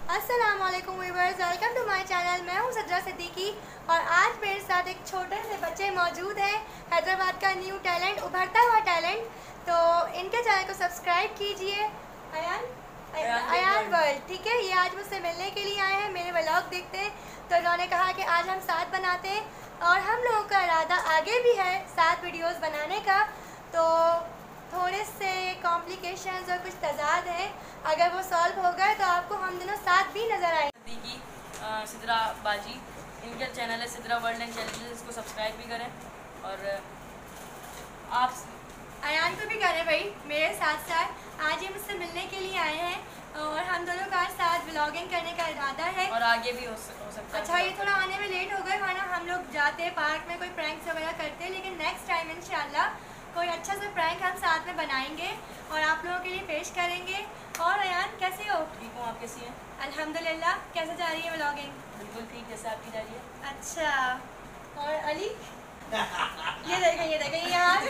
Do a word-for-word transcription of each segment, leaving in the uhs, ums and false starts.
अस्सलाम वालेकुम viewers, welcome to my channel. मैं हूं सिद्रा सिद्दीकी और आज मेरे साथ एक छोटे से बच्चे मौजूद हैं, हैदराबाद का न्यू टैलेंट, उभरता हुआ टैलेंट। तो इनके चैनल को सब्सक्राइब कीजिए, अयान अयान वर्ल्ड, ठीक है। ये आज मुझसे मिलने के लिए आए हैं, मेरे व्लॉग देखते हैं, तो इन्होंने कहा कि आज हम साथ बनाते हैं और हम लोगों का इरादा आगे भी है साथ वीडियोस बनाने का। तो थोड़े से कॉम्प्लिकेशंस और कुछ तजाद हैं, अगर वो सॉल्व हो गए तो आपको हम दोनों साथ भी नज़र आए। सिद्दीकी सिद्रा बाजी, इनका चैनल है सिद्रा वर्ल्ड एंड चैलेंजेस, इसको सब्सक्राइब भी करें और आप अयान को भी करें भाई मेरे साथ साथ। आज ये मुझसे मिलने के लिए आए हैं और हम दोनों का आज साथ व्लॉगिंग करने का इरादा है और आगे भी हो, हो सकता है। अच्छा, ये थोड़ा आने में लेट हो गए, वरना हम लोग जाते पार्क में कोई प्रैंक्स वगैरह करते हैं, लेकिन नेक्स्ट टाइम इंशाल्लाह कोई अच्छा सा प्रैंक हम साथ में बनाएंगे और आप लोगों के लिए पेश करेंगे। और अयान कैसे हो? ठीक हूँ, आप कैसी हैं? अल्हम्दुलिल्लाह। कैसे जा रही है व्लॉगिंग? बिल्कुल ठीक, जैसे आपकी जा रही है। अच्छा, और अली ये देखें ये देखें यहाँ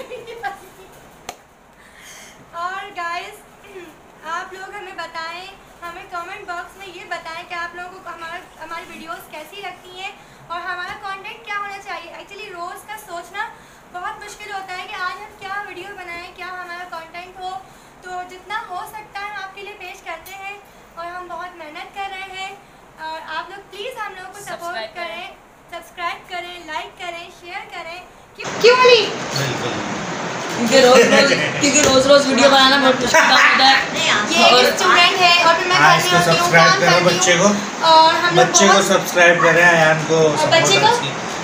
और गाइस, आप लोग हमें बताएं, हमें कमेंट बॉक्स में ये बताएं कि आप लोगों को हमारा हमारी वीडियोस कैसी लगती हैं और हमारा कंटेंट क्या होना चाहिए। एक्चुअली रोज़ का सोचना बहुत मुश्किल होता है कि आज हम क्या वीडियो बनाएं, क्या हमारा कंटेंट हो। तो जितना हो सकता है हम आपके लिए पेश करते हैं और हम बहुत मेहनत कर रहे हैं। और आप लोग प्लीज़ हम लोगों को सपोर्ट करें, सब्सक्राइब करें, लाइक करें, शेयर करें। क्यों अली? क्योंकि रोज रोज क्योंकि रोज रोज वीडियो बनाना बहुत मुश्किल काम होता है। ये एक स्टूडेंट है और फिर मैं घर में होती हूँ, काम करती हूँ। बच्चे को और हम लोग बच्चे को सब्सक्राइब करें, अयान को बच्चे को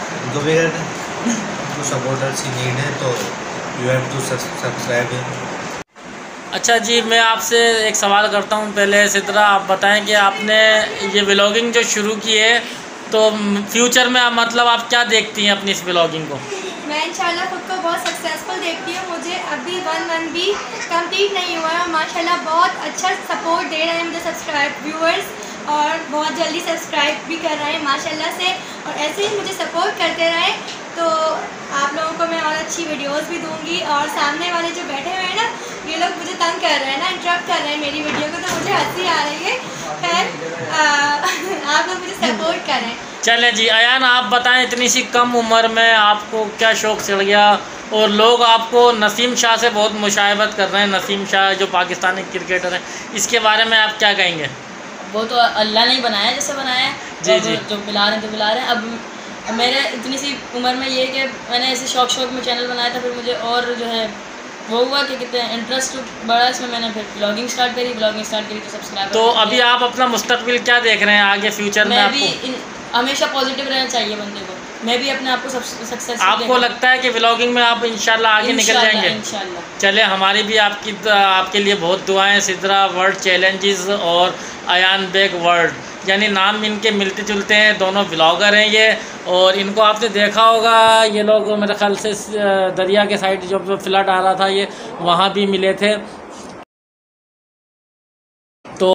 सपोर्टर्स की नीड है, तो यू हैव टू सब्सक्राइब। अच्छा जी, मैं आपसे एक सवाल करता हूँ। पहले सिद्रा, आप बताएं कि आपने ये व्लॉगिंग जो शुरू की है, तो फ्यूचर में आप मतलब आप क्या देखती हैं अपनी इस व्लॉगिंग को? मैं इंशाल्लाह खुद को बहुत सक्सेसफुल देखती हूँ। मुझे अभी वन वन भी कंप्लीट नहीं हुआ है और माशाल्लाह बहुत अच्छा सपोर्ट दे रहे हैं मुझे सब्सक्राइब व्यूअर्स, और बहुत जल्दी सब्सक्राइब भी कर रहे हैं माशाल्लाह से। और ऐसे ही मुझे सपोर्ट करते रहें तो आप लोगों को मैं और अच्छी वीडियोस भी दूंगी। और सामने वाले जो बैठे हुए हैं ना, ये लोग मुझे तंग कर रहे हैं ना, इंटरप्ट कर रहे हैं मेरी वीडियो को, तो मुझे हंसी आ रही है। खैर, आप लोग मुझे सपोर्ट करें। चले जी, अयान आप बताएं, इतनी सी कम उम्र में आपको क्या शौक़ चढ़ गया? और लोग आपको नसीम शाह से बहुत मुशाहबत कर रहे हैं, नसीम शाह जो पाकिस्तानी क्रिकेटर हैं, इसके बारे में आप क्या कहेंगे? वो तो अल्लाह ने ही बनाया, जैसे बनाया है जी जी, जो पिला रहे हैं तो पिला रहे हैं। अब मेरे इतनी सी उम्र में ये कि मैंने ऐसे शौक शौक में चैनल बनाया था, फिर मुझे और जो है वो हुआ कि कितने इंटरेस्ट बढ़ा इसमें, मैंने फिर ब्लॉगिंग स्टार्ट करी ब्लॉगिंग स्टार्ट करी तो सब्सक्राइब। तो अभी आप अपना मुस्तकबिल क्या देख रहे हैं आगे फ्यूचर में? मैं आपको भी हमेशा पॉजिटिव रहना चाहिए बंदे को। मैं भी अपने आप को सक्सेस, आपको लगता है कि व्लॉगिंग में आप इंशाल्लाह आगे निकल जाएंगे? इंशाल्लाह। चले, हमारी भी आपकी आपके लिए बहुत दुआएं। सिद्रा वर्ल्ड चैलेंजेस और अयान बेग वर्ल्ड, यानी नाम इनके मिलते जुलते हैं, दोनों व्लॉगर हैं ये। और इनको आपने देखा होगा, ये लोग मेरे ख्याल से दरिया के साइड जो फ्लड आ रहा था, ये वहाँ भी मिले थे।